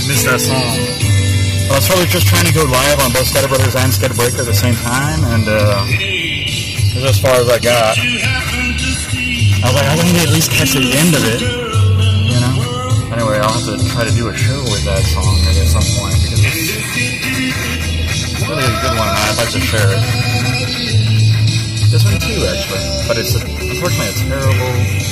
missed that song. I was probably just trying to go live on both Scatter Brothers and Scatter Breaker at the same time, and this is as far as I got. I was like, I need to at least catch the end of it, you know? Anyway, I'll have to try to do a show with that song maybe at some point, because it's really a good one, and I'd like to share it. This one too, actually, but it's unfortunately a terrible...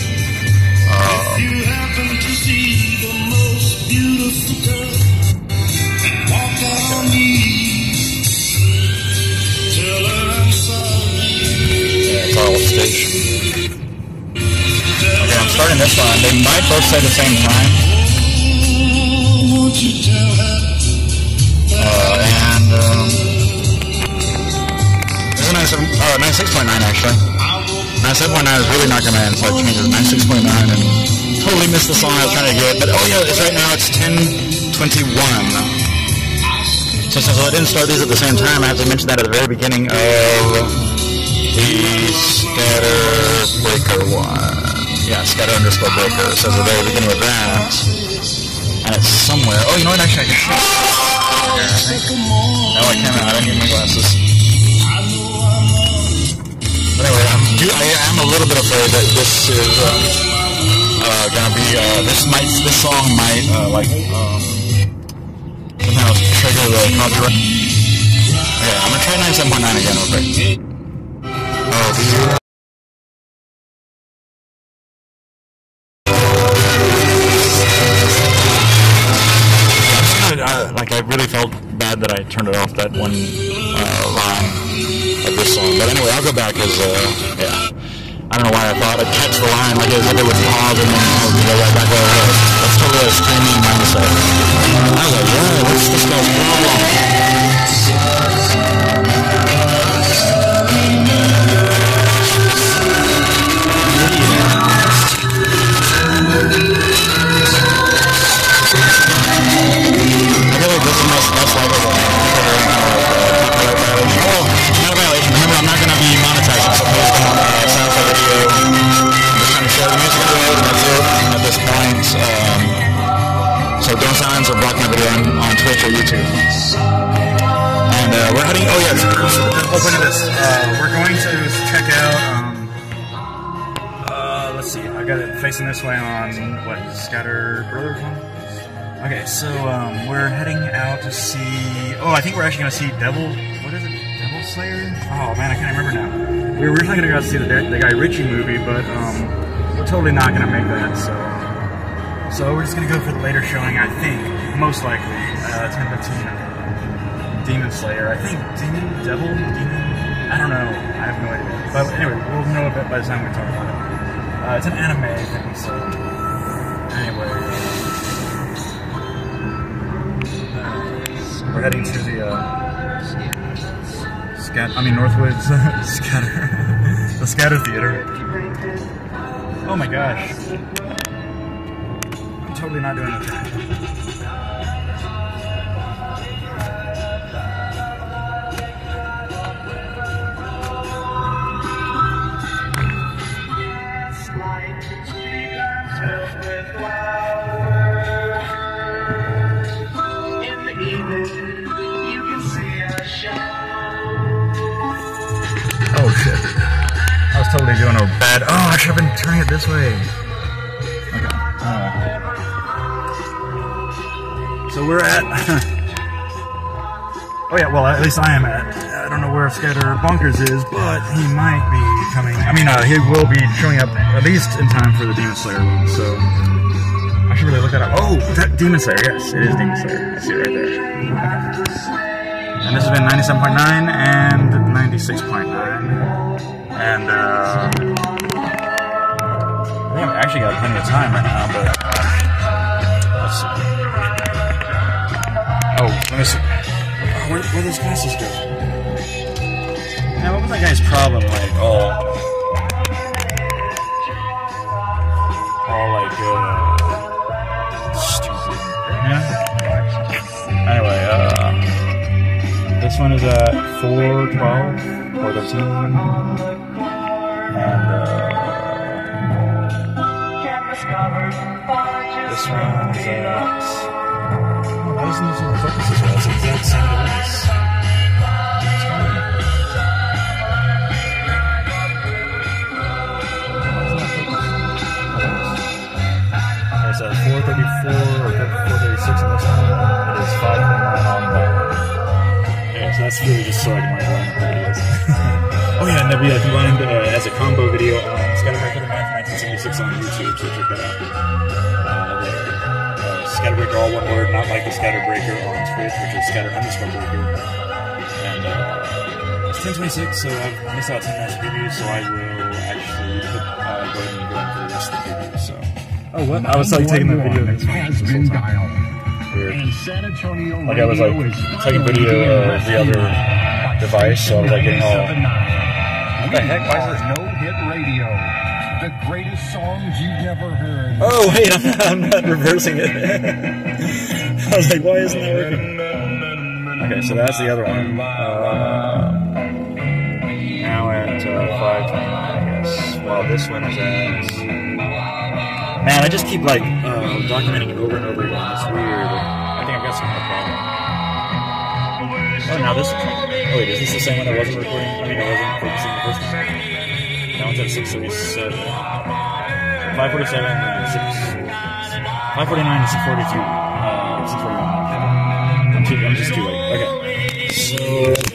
Station. Okay, I'm starting this one. They might both say the same time. This is 96.9 actually. 97.9 is really not going to end, so I changed it to 96.9 and totally missed the song I was trying to get. But oh yeah, it's right now it's 10:21. So since I didn't start these at the same time, I have to mention that at the very beginning of the Scatter Breaker one. Yeah, Scatter underscore Breaker. So at the very beginning of that. And it's somewhere. Oh, you know what? Actually, I can show you. No, I can't. I don't need my glasses. But anyway, I am a little bit afraid that this is gonna be. This song might somehow trigger the copyright. Okay, I'm gonna try 97.9 again real quick. I really felt bad that I turned it off, that one line of this song. But anyway, I'll go back because, yeah. I don't know why I thought I'd catch the line like it would pause and then go right back over it. That's totally a streaming mindset. I was like, yeah, what's this guy's problem? Or block my video on Twitch or YouTube. And we're heading. Oh yeah, look at this. We're going to check out. Let's see. I got it facing this way on what Scatter Brothers one. Okay, so we're heading out to see. Oh, I think we're actually going to see Devil. What is it? Devil Slayer? Oh man, I can't remember now. We were originally going to go see the Guy Ritchie movie, but we're totally not going to make that. So we're just going to go for the later showing, I think, most likely, 10:15, Demon Slayer. I think Devil? I don't know. I have no idea. But anyway, we'll know a bit by the time we talk about it. It's an anime thing, so anyway. We're heading to the, Northwoods the Scatter Theater. Oh my gosh. Totally not doing it. Oh shit. I was totally doing a bad. Oh, I should have been turning it this way. Okay. So we're at. Oh yeah, well at least I am at. I don't know where Scatter Bonkers is, but he might be coming. I mean, he will be showing up at least in time for the Demon Slayer one. So I should really look that up. Oh, that Demon Slayer. Yes, it is Demon Slayer. I see it right there. Okay. And this has been 97.9 and 96.9, and I think I've actually got plenty of time right now, but let's see. Oh, let me see. Oh, where those glasses go? Now, what was that guy's problem? Like, all stupid. Yeah. Anyway, this one is at 4:12, 4:13, and this one is at. Why doesn't this one focus as well? It's the exact same device. It's 434 or 436 on this one. It is 529 on that. Okay, so that's really just so I can line up the videos. Oh yeah, and they'll be combined as a combo video on Scatterbreaker 1976 on YouTube, so check that out. Scatterbreaker, all one word, not like the Scatterbreaker on Twitch, which is scatter_breaker. And it's 10:26, so I've missed out 10 minutes of previews, so I will actually go ahead and go in for the rest of the previews. So. Oh, what? I was like taking the video this whole time. Weird. Like I was like taking video of the other device, so I was like getting all. What the heck? Why is it? No hit radio. The greatest songs you've never heard. Oh wait, I'm not reversing it. I was like, why isn't that working? Okay, so that's the other one. Now at 5:29, I guess. Well, this one is at. Man, I just keep like documenting it over and over again. It's weird. I think I've got some kind of problem. Oh, now this. Oh wait, is this the same one that wasn't recording? I mean, it wasn't focusing the first time. That one's at 6:37. 5:47 and 5:49 and 6:42. 6:41. I'm just too late. Okay. So.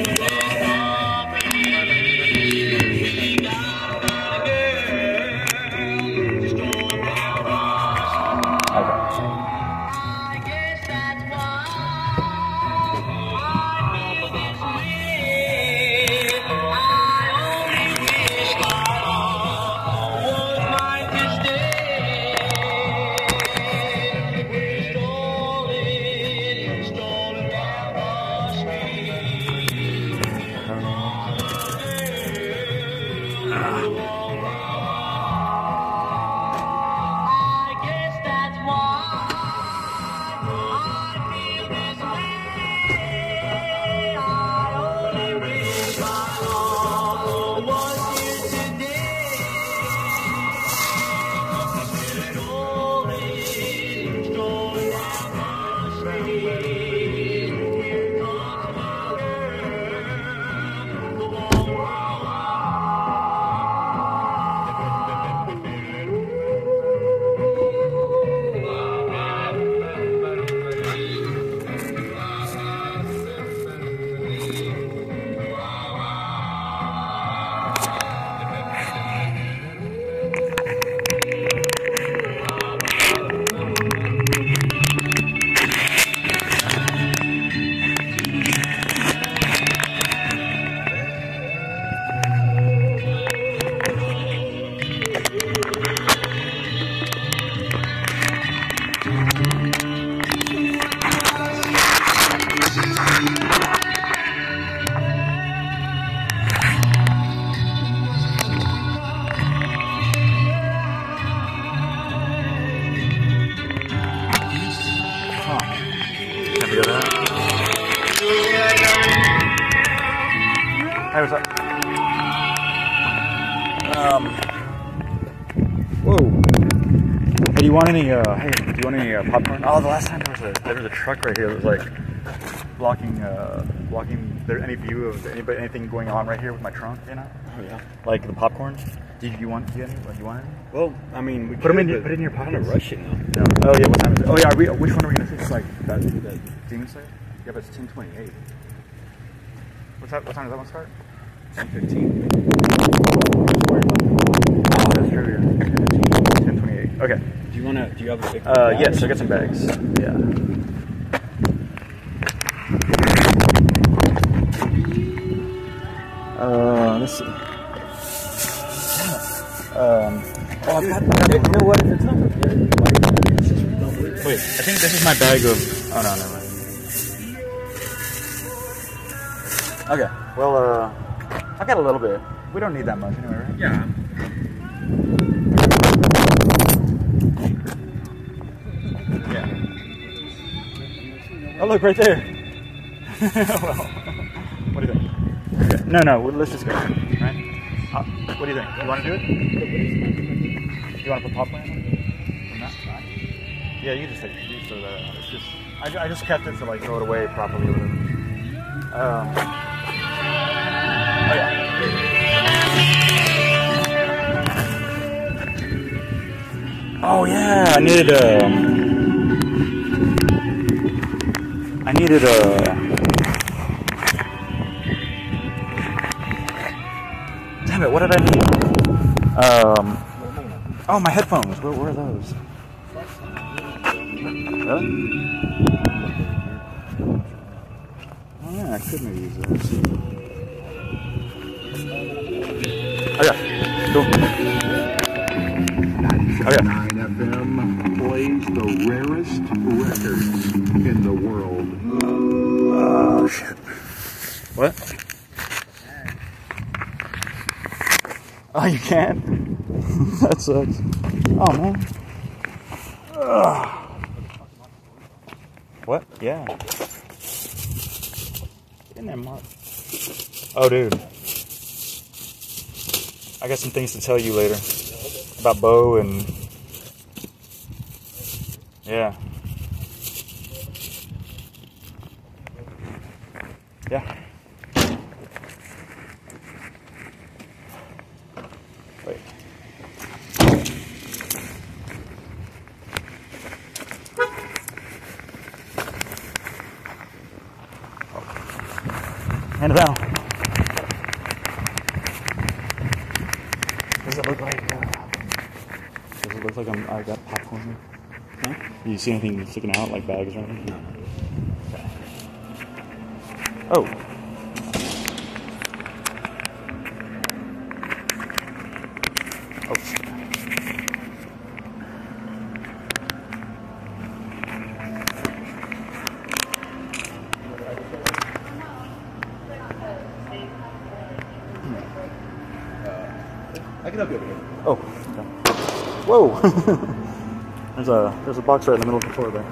Hey, what's up? Whoa. Hey, do you want any, popcorn? Oh, the last time there was a truck right here that was like blocking any view of anything going on right here with my trunk, you know? Oh yeah. Like the popcorn. Did you want any? You want any? Well, I mean, we put it in your pocket. I'm kind of rushing though. No. Oh yeah, what time is it? Oh yeah, which one are we gonna see? It's like that Demon Slayer? Yeah, but it's 10:28. What time does that one start? 10:15. Oh, that's true. 10:28. Okay. Do you have a big yes, I got some bags. Yeah. Let's see. you know what? If it's not prepared, wait, I think this is my bag of. Oh no, never mind. Okay. Well, I got a little bit. We don't need that much anyway, right? Yeah. Yeah. Oh, look right there. Well, what do you think? Okay. No, let's just go. Right? What do you think? You want to do it? You want to put popcorn in? Not? Yeah, you just throw that out. It's just, I I just kept it to like throw it away properly. Oh yeah. Oh yeah, I needed damn it, what did I need? Oh, my headphones. Where are those? Really? Oh yeah, I could maybe use those. Oh yeah, cool. Oh yeah. 9 FM plays the rarest records in the world. Oh shit. What? Oh, you can't? That sucks. Oh man. Ugh. What? Yeah. Get in there, Mark. Oh, dude. I got some things to tell you later about Bo and yeah. Yeah. Wait. Hand it down. Does it look like? Does it look like I got popcorn here? Huh? Do you see anything sticking out, like bags or anything? No. Okay. Oh. Oh. I can help you over here. Oh. Okay. Whoa. there's a box right in the middle of the floor there.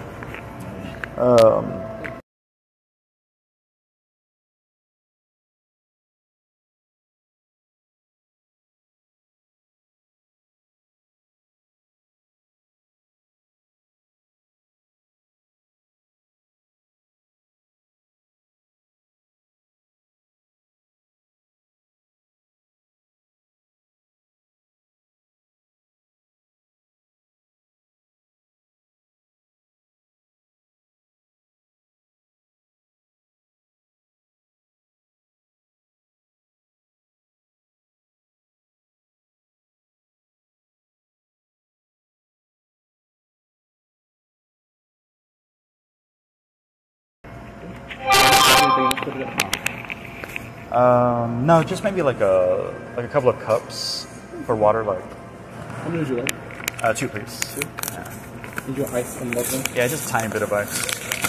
No, just maybe like a couple of cups for water, like. How many would you like? 2 please. 2? Yeah. Need your ice and milk? Yeah, just a tiny bit of ice.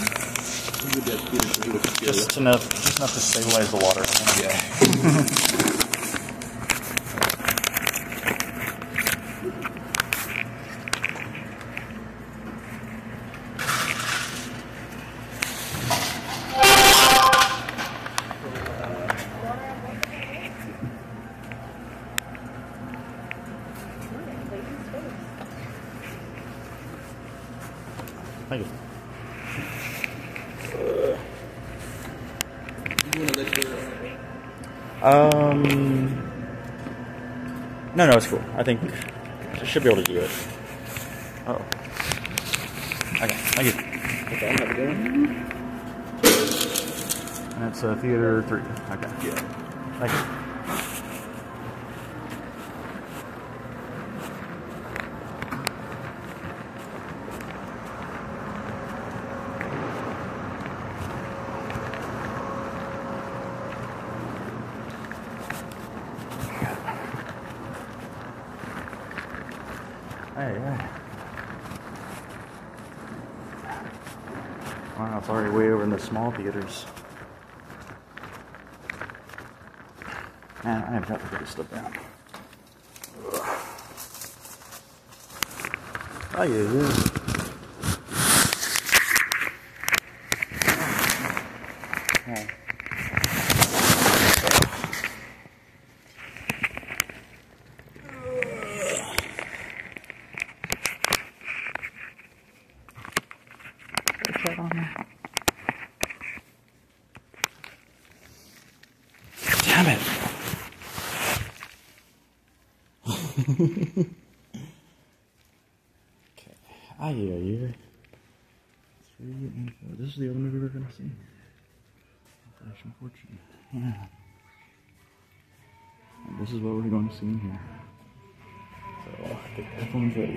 Just enough to stabilize the water. Yeah. Thank you. No, it's cool. I think I should be able to do it. Oh. Okay, thank you. Okay, I'm happy to go. And it's theater 3. Okay. Yeah. Thank you. Hey. Wow, it's already way over in the small theaters. Man, I have got to put this stuff down. Oh, yeah. Oh. that on there? Damn it! Okay. Aye. 3 and 4. This is the other movie we're gonna see. Operation Fortune. Yeah. And this is what we're going to see in here. So, get the headphones ready.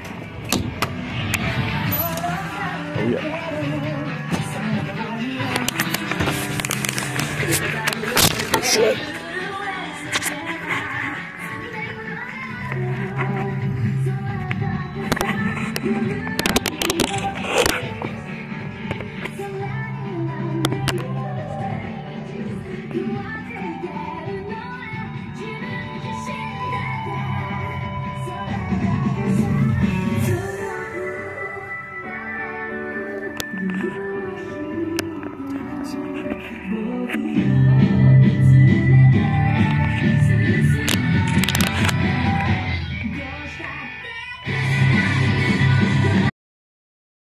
Oh yeah. Shit.